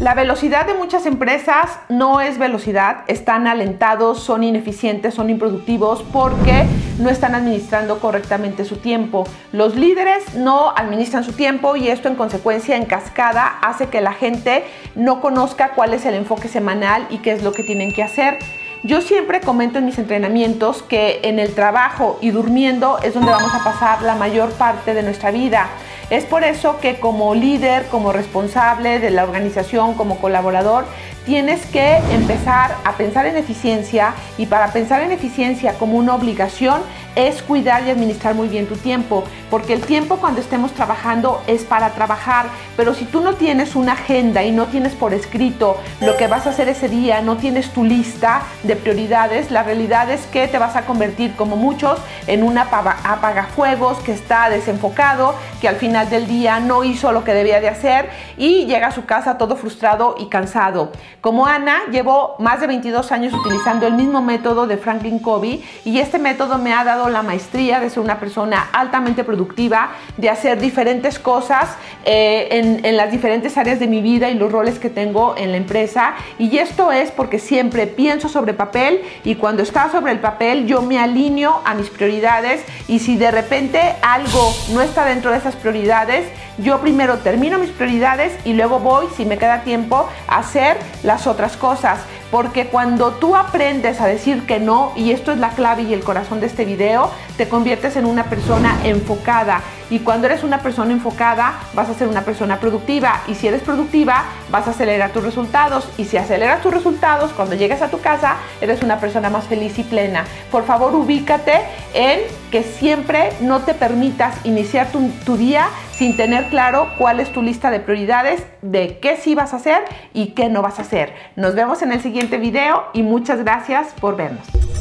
La velocidad de muchas empresas no es velocidad, están alentados, son ineficientes, son improductivos porque no están administrando correctamente su tiempo. Los líderes no administran su tiempo y esto en consecuencia en cascada hace que la gente no conozca cuál es el enfoque semanal y qué es lo que tienen que hacer. Yo siempre comento en mis entrenamientos que en el trabajo y durmiendo es donde vamos a pasar la mayor parte de nuestra vida. Es por eso que como líder, como responsable de la organización, como colaborador, tienes que empezar a pensar en eficiencia, y para pensar en eficiencia como una obligación es cuidar y administrar muy bien tu tiempo, porque el tiempo cuando estemos trabajando es para trabajar, pero si tú no tienes una agenda y no tienes por escrito lo que vas a hacer ese día, no tienes tu lista de prioridades, la realidad es que te vas a convertir, como muchos, en un apagafuegos que está desenfocado, que al final del día no hizo lo que debía de hacer y llega a su casa todo frustrado y cansado. Como Ana, llevo más de 22 años utilizando el mismo método de Franklin Covey y este método me ha dado la maestría de ser una persona altamente productiva, de hacer diferentes cosas en las diferentes áreas de mi vida y los roles que tengo en la empresa, y esto es porque siempre pienso sobre papel y cuando está sobre el papel yo me alineo a mis prioridades, y si de repente algo no está dentro de esas prioridades, yo primero termino mis prioridades y luego voy, si me queda tiempo, a hacer las otras cosas. Porque cuando tú aprendes a decir que no, y esto es la clave y el corazón de este video, te conviertes en una persona enfocada. Y cuando eres una persona enfocada, vas a ser una persona productiva. Y si eres productiva, vas a acelerar tus resultados. Y si aceleras tus resultados, cuando llegues a tu casa, eres una persona más feliz y plena. Por favor, ubícate en que siempre no te permitas iniciar tu día sin tener claro cuál es tu lista de prioridades, de qué sí vas a hacer y qué no vas a hacer. Nos vemos en el siguiente video y muchas gracias por vernos.